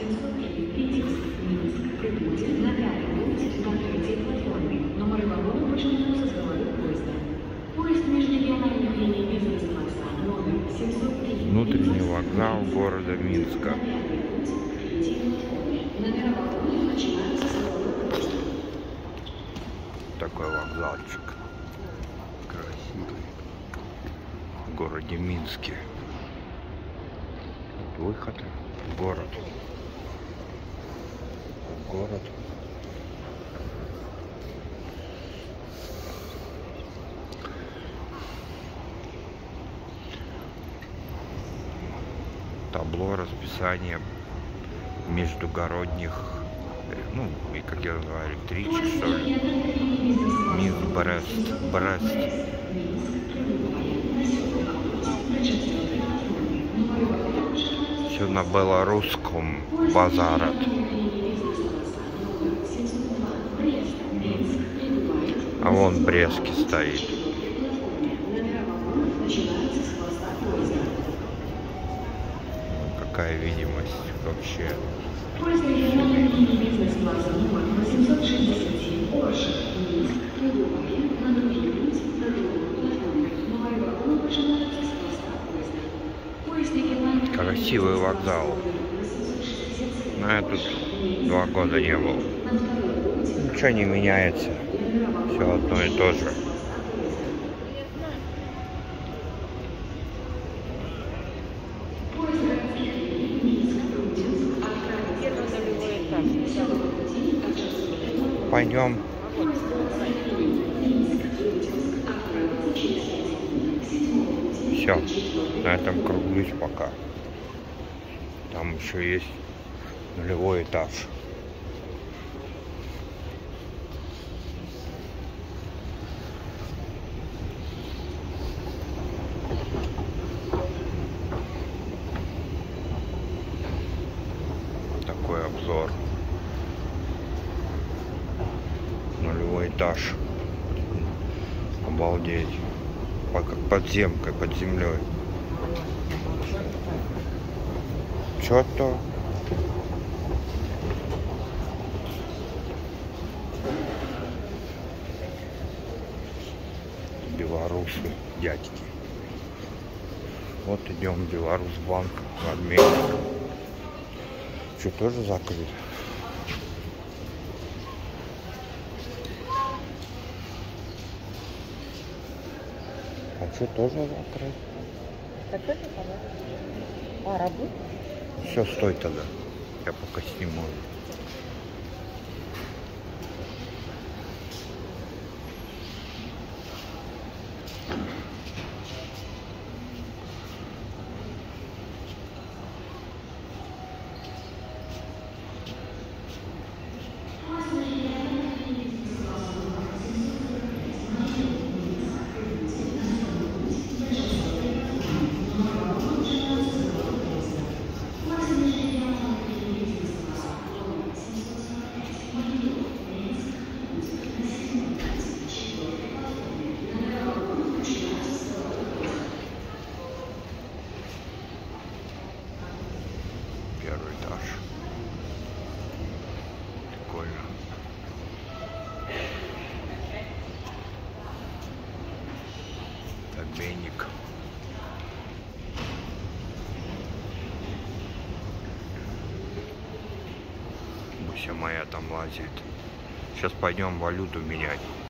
703 Пятигорск, Минск, прибудет на 5-й путь до 3-й платформы. Номеры вагона почему-то со головы поезда. Поезд межрегиональных линий бизнес-класса номер 703. Внутренний вокзал города Минска. Такой вокзальчик красивый в городе Минске. Выход в город. Табло расписания междугородних, ну, и как я называю, электричек, что ли. Минск-Брест. Все на белорусском базарат. А вон Брестки стоит. Какая видимость вообще. Красивый вокзал. Но я тут 2 года не был. Ничего не меняется. Все одно и то же. Пойдем. Все, на этом круглюсь пока. Там еще есть нулевой этаж. Такой обзор. Нулевой этаж. Обалдеть. Как подземкой, под землей. Что-то. Белорусы, дядьки. Вот идем в Беларусьбанк, обменник. Что, тоже закрыт? А что, тоже закрыт? Закрыто, а работает? Все, стой тогда. Я пока снимаю. Первый этаж. Прикольно. Обменник. Буся моя там лазит. Сейчас пойдем валюту менять.